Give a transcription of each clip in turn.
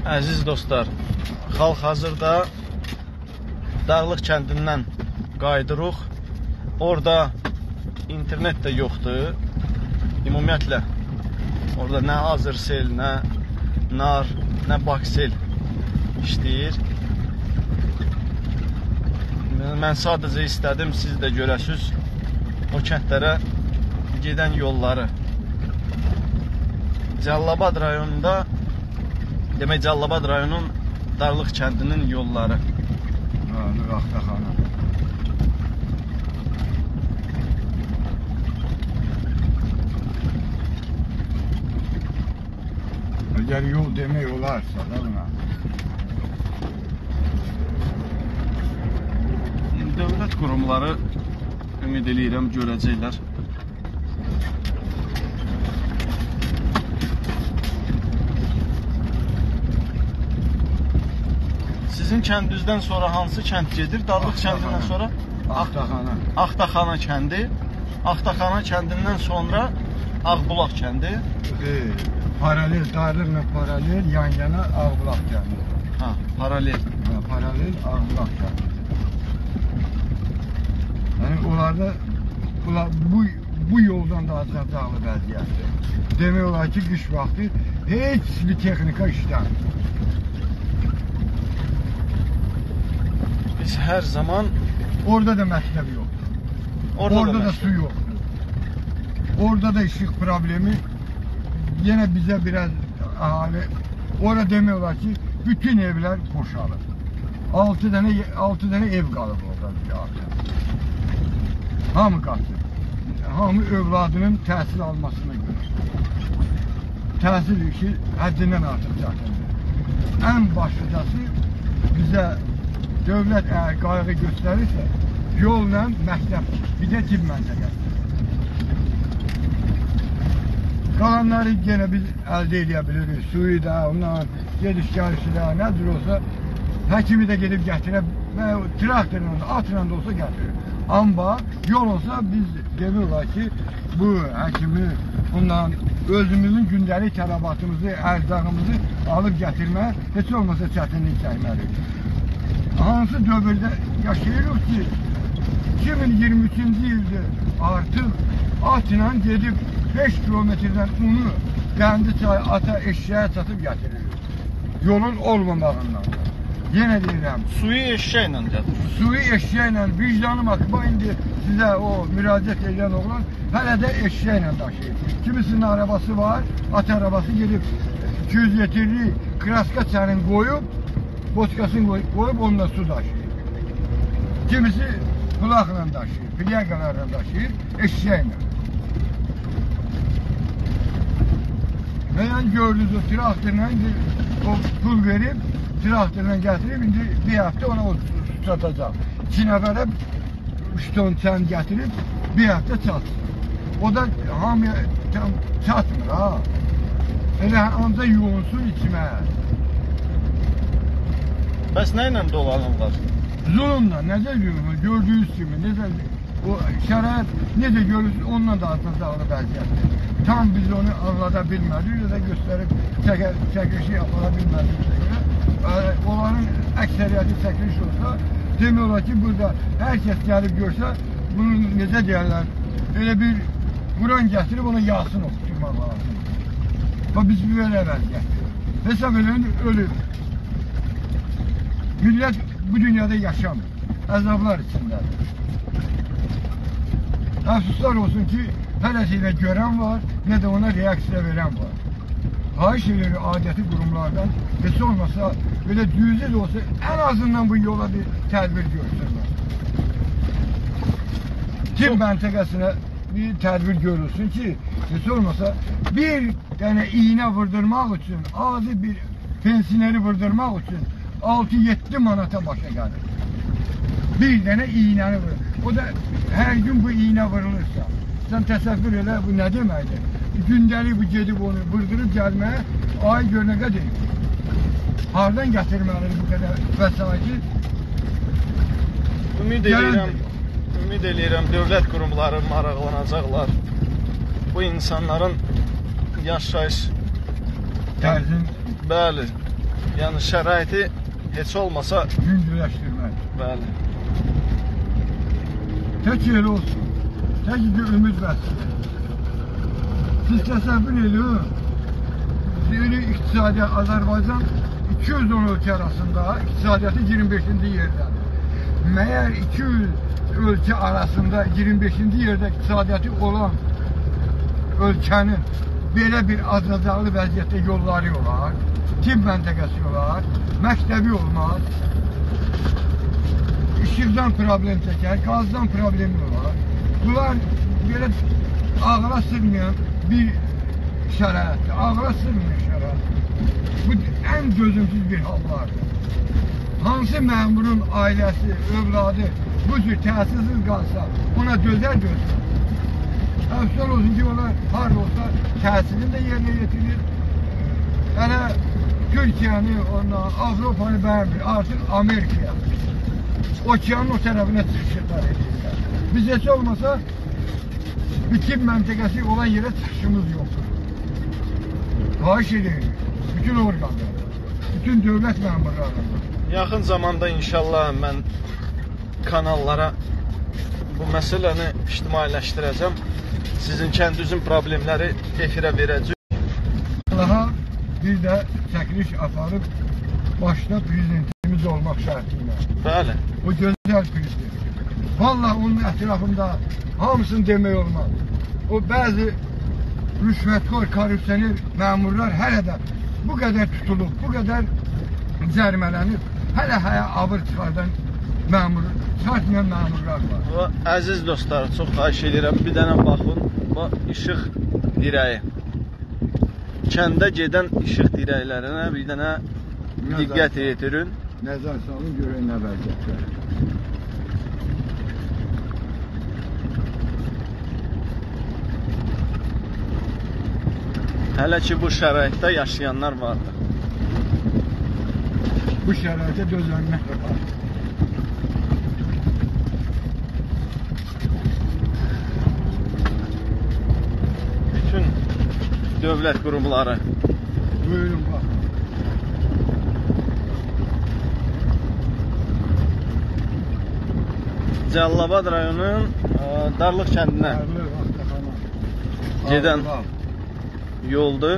Əziz dostlar, xalq hazırda Dağlıq kəndindən qayıdırıq. Orada internet də yoxdur. Ümumiyyətlə, orada nə Azırsel, nə Nar, nə Baksel işləyir. Mən sadəcə istədim, siz də görəsiz o kəndlərə gedən yolları. Cəllabad rayonunda, demək Cəllabad rayonunun Dağlıq kəndinin yolları. Axtaxana. Əgər yol demək olarsa da buna. Dövlət qurumları ümid eləyirəm görəcəklər. Sizin kəndinizdən sonra hansı kənd gedir? Dağlıq kəndindən sonra? Axtaxana. Axtaxana kəndi. Axtaxana kəndindən sonra Ağbulaq kəndi. Paralel, Dağlıqla paralel, yan-yana Ağbulaq kəndi. Ha, paralel. Paralel Ağbulaq kəndi. Yəni onlarda bu yoldan da azadlıqlı vəziyyətdir. Demək olar ki, qış vaxtı heç bir texnika işləmir. Biz hər zaman... Orada da məktəb yoxdur. Orada da su yoxdur. Orada da işıq problemi. Yenə bizə biraz ahali... Orada demək olar ki, bütün evlər boşalır. 6 dənə ev qalıb orada artıq. Hamı qaçır. Hamı övladının təhsil almasına görə. Təhsil işi həddindən artıq çətindir. Ən başlıcası bizə dövlət əgər qayğı göstərirsə, yolla məktəb, bir də tibb məntəqəsi. Qalanları yenə biz əldə edə bilirik. Suyu da, ondan, gediş-gəlişi də, nədir olsa, həkimi də gedib gətirə, traktorla da, atla da olsa gətirir. Amma yol olsa biz demək olar ki, bu həkimi, bundan özümüzün gündəlik tələbatımızı, ərzağımızı alıb gətirmə, heç olmasa çətinlik çəkməlidir. Hansı dövrdə yaşayırıq ki, 2023-cü ildə artıq atla gedib 5 kilometrdən unu qəndi çay, ata, eşyaya çatıb gətiririk. Yolun olmamağından. Yenə deyirəm. Suyu eşyayla gətirir. Suyu eşyayla, vicdanım akıba indi sizə o müraciət edən oğlan hələ də eşyayla daşıyır. Kimisinin arabası var, at arabası gedib 200 litrli kraska çənin qoyub, boçkasını qoyub onunla su daşıyır. Kimisi kulaqla daşıyır, pilyakalarla daşıyır, eşyayla. Və yəni gördünüz o traktorla o pul verib, traktorla gətirib, indi bir həftə ona o çatacaq. 2 nəfərə 3 ton çən gətirib, bir həftə çatsın. O da hamıya çatmır ha. Elə ancaq yoğunsun içmə. Bəs nə ilə dolanırlar? Zulumla, necə zulumla, gördüyünüz kimi, necə o şərait, necə görürsünüz, onunla da azadlıqlı vəziyyətdir. Tam biz onu anlada bilmədik, ya da göstərib çəkilişi yapıla bilmədik. Onların əksəriyyəti çəkiliş olsa, demək olar ki, burada hər kəs gəlib görsə, bunu necə deyərlər, elə bir Quran gətirib ona Yasin oxutmaq lazım. Və biz belə vəziyyətdir. Hesab edin, ölür. Millət bu dünyada yaşamır, əzablar içindədir. Əfsuslar olsun ki, hələsilə görən var, nə də ona reaksiya verən var. Xahiş edir adəti qurumlardan, heç olmasa, belə cüzi də olsa, ən azından bu yola bir tədbir görsünlər. Tibb məntəqəsinə bir tədbir görülsün ki, heç olmasa, bir dənə iğnə vurdurmaq üçün, adi bir pensineri vurdurmaq üçün 6-7 manata başa gəlir. Bir dənə iğnəni vurur. O da hər gün bu iğnə vurulursa, sən təsəvvür elə, bu nə deməkdir? Gündəlik bu gedib onu vurdurub gəlməyə, ay gör nə qədər. Hardan gətirməlidir bu qədər vəsaiti? Ümid eləyirəm, dövlət qurumları maraqlanacaqlar. Bu insanların yaşayış tərzin, bəli, Yəni şəraiti heç olmasa yüngülləşdirmək. bəli. Tek yer olsun. Tek bir ümit versin. Siz təsəvvür edin. Yeni iktisadiyyat Azərbaycan 210 ölkə arasında iktisadiyyatı 25-ci yerdə. Meğer 200 ölkə arasında 25-ci yerdə iktisadiyyatı olan ölkənin belə bir azacaqlı vəziyyətdə yolları olar, tibb məntəqəsi olar, məktəbi olmaz, işıqdan problem çəkər, qazdan problemi olar. Bunlar belə ağla sığmayan bir şəraitdir, ağla sığmayan şərait. Bu ən dözümsüz bir hallardır. Hansı məmurun ailəsi, övladı bu cür təsirsiz qalsa, ona dözər. Əfsər olsun ki, onlar harada olsa təsirini də yerinə yetirir. Hələ Türkiyəni, Avropanı bəyənmir, artıq Amerikaya, okeanın o tərəfinə çıxışlar edirlər. Biz heç olmasa bütün məntəqəsi olan yerə çıxışımız yoxdur. Xahiş edirik, bütün orqanlar, bütün dövlət məmurlarından. Yaxın zamanda inşallah mən kanallara bu məsələni ictimailəşdirəcəm. Sizin kəndinizin problemləri efirə verəcək. Allaha bir də çəkiliş aparıb başda prezidentimiz olmaq şərtilə. Bəli. O gözəl prezident. Vallahi onun ətrafında hamısını demək olmaz. O bəzi rüşvətxor, korrupsioner məmurlar hələ də bu qədər tutulub, bu qədər cərimələnib, hələ avır çıxardan məmur, çıxartmayan məmurlar var. Əziz dostlar, çox xahiş edirəm, bir dənə baxın, bu işıq dirəyi. Kəndə gedən işıq dirəklərinə bir dənə diqqət yetirin. Nəzər salın, görün nə vəziyyətlər. Hələ ki bu şəraitdə yaşayanlar vardır. Bu şəraitə dözənlər var. Bütün dövlət qurumları. Buyurun bax. Cəlilabad rayonunun Darlıq kəndinə gedən yoldur.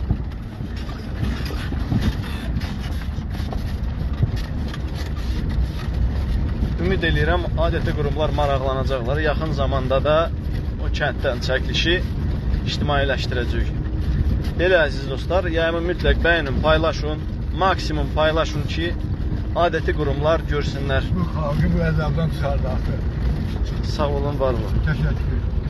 Ümid edirəm, adəti qurumlar maraqlanacaqlar. Yaxın zamanda da o kənddən çəkilişi ictimailəşdirəcək. Belə əziz dostlar, yayımı mütləq bəyənin, paylaşın, maksimum paylaşın ki, adəti qurumlar görsünlər. Bu xalqı bu əzabdan çıxardı axı. Sağ olun, var olun. Təşəkkür ederim.